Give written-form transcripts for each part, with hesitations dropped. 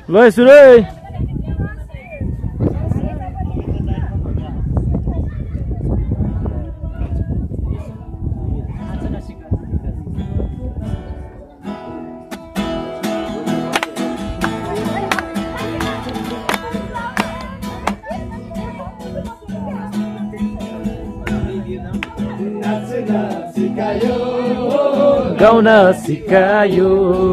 ल सुरु है। गाउन सिकायो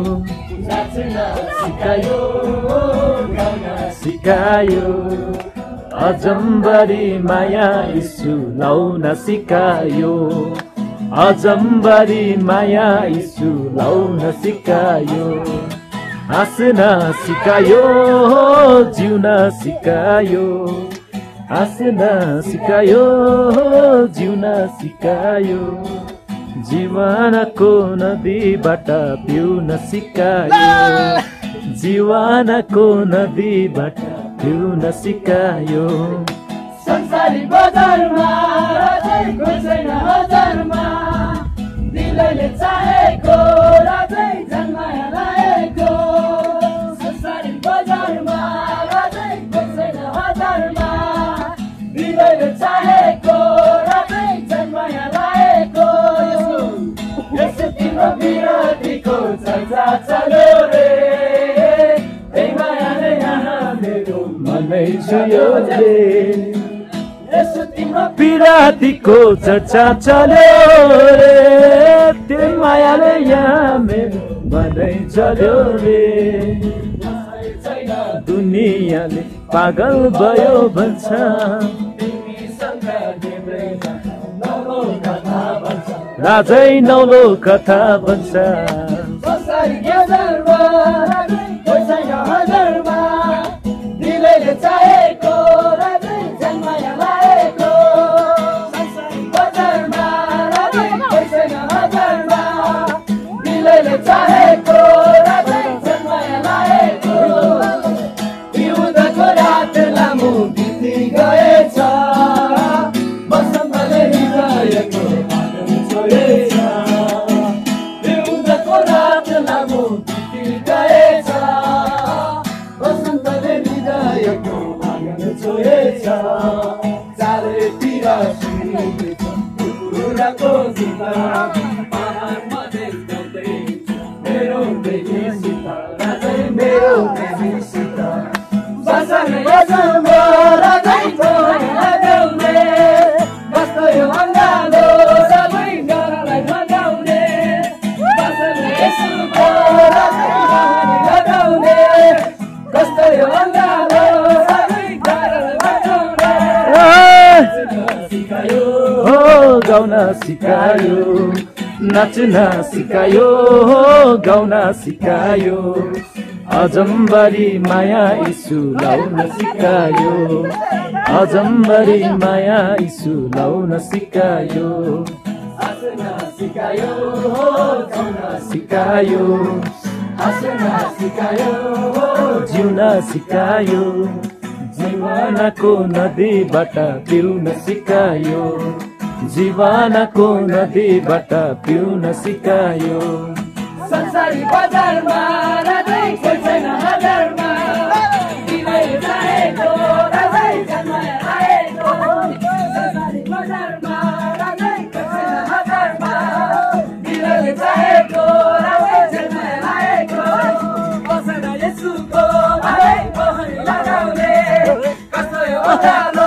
सिकायो अजम्बरी माया यीशु लाउन सिकायो अजम्बरी माया यीशु लाउन सिकायो हाँस्न सिकायो जिउन सिकायो हाँस्न सिकायो जिउन सिकायो जीवनको नदीबाट पिउन सिकायो जीवनको नदीबाट पिउन सिकायो संसारी बजारमा राजैको छैन हजारमा दिलैले चाहेको राजै जन्माया लागेको संसारी बजारमा राजैको छैन हजारमा दिलैले चाहेको राजै जन्माया लागेको यसो तिम्रो विरोधीको चर्चा चल्यो रे त्यही मायाले यहाँ मेरो मनै छुयो रे यसो तिम्रो विरातीको चर्चा चल्यो रे त्यो मायाले यहाँ मेरो मनै चल्यो रे दुनियाँले पागल भयो भन्छ राजै नौलो कथा भन्छ संसारी बजारमा राजैको छैन हजारमा दिलैले चाहेको राजै जन्माया लागेको संसारी बजारमा राजैको छैन हजारमा दिलैले चाहेको राजै जन्माया लागेको पिउँदाको रात लामो बिति गएछ बसन्तले हृदयको पिउँदाको रात लामो बिति गएछ बसन्तले हृदयको आँगन छोएछ चारैतिर सुनिँदैछ कुकुराको गीत पहाड मधेस गाउँदैछ मेरो प्रेमीसित राजै मेरो प्रेमीसित बसने बजाउमा राजै लगाउने कस्तो यो अङ्गालो सबै डरलाई भगाउने बसने यसुको राजै लगाउने कस्तो यो अङ्गालो सबै डरलाई भगाउने सिकायो हो गाउन सिकायो नाच्न सिकायो गाउन सिकायो अजम्बरी माया यीशु लाउन सिकायो अजम्बरी माया यीशु लाउन सिकायो हाँस्न सिकायो गाउन सिकायो हाँस्न सिकायो जिउन सिकायो जीवनको नदीबाट पिउन सिकायो जीवनको नदीबाट पिउन सिकायो संसारी बजारमा राजैको छैन हजारमा दिलैले चाहेको राजै जन्माया लागेको संसारी बजारमा राजैको छैन हजारमा दिलैले चाहेको राजै जन्माया लागेको बसना यसुको आलै पहरी लगाउने कस्तो यो उज्यालो